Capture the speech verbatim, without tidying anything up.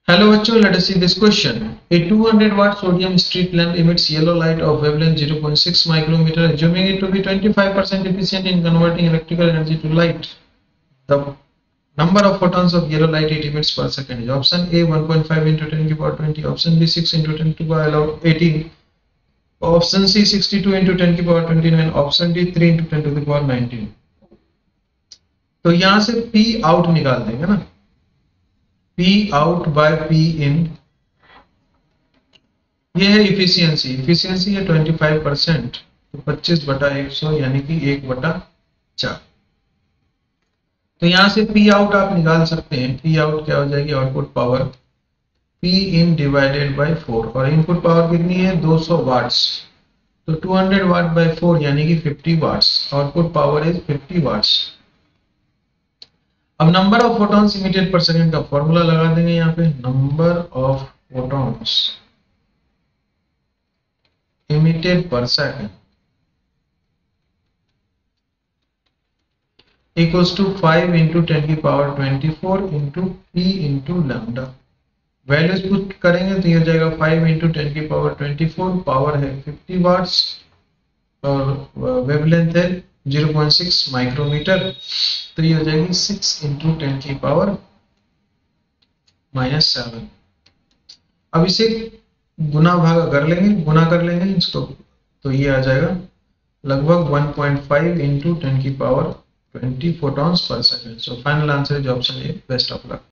Hello बच्चों, let us see this question. A two hundred watt sodium street lamp emits yellow light of wavelength zero point six micrometer, assuming it to be twenty-five percent efficient in converting electrical energy to light. The number of photons of yellow light it emits per second is option A one point five into ten to the power twenty, option B six into ten to the power eighteen, option C sixty-two into ten to the power twenty-nine, option D three into ten to the power nineteen. तो यहाँ से P out निकाल देंगे ना, P out by P in, ये है efficiency. Efficiency है पच्चीस परसेंट, तो पच्चीस बटा एक सौ यानी कि एक बटा चार। तो यहां से पी आउट आप निकाल सकते हैं। पी आउट क्या हो जाएगी, output power P in divided by four, और इनपुट पावर कितनी है दो सौ वाट्स, तो दो सौ वाट बाय फोर यानी कि पचास वाट्स। आउटपुट पावर इज पचास वाट्स। अब number of photons emitted per second का फॉर्मूला लगा देंगे यहाँ पे। Number of photons emitted per second equals to five into ten की power twenty-four into p into lambda। Values put करेंगे तो ये हो जाएगा फाइव into ten की power twenty-four, पावर है फिफ्टी वाट्स और वेवलेंथ है zero point six माइक्रोमीटर, तो ये हो जाएगी सिक्स into ten की पावर माइनस सेवन। अब इसे गुना भाग कर लेंगे, गुना कर लेंगे इसको, तो ये आ जाएगा लगभग one point five into ten की power twenty photons per second. So final answer is option A, best of luck.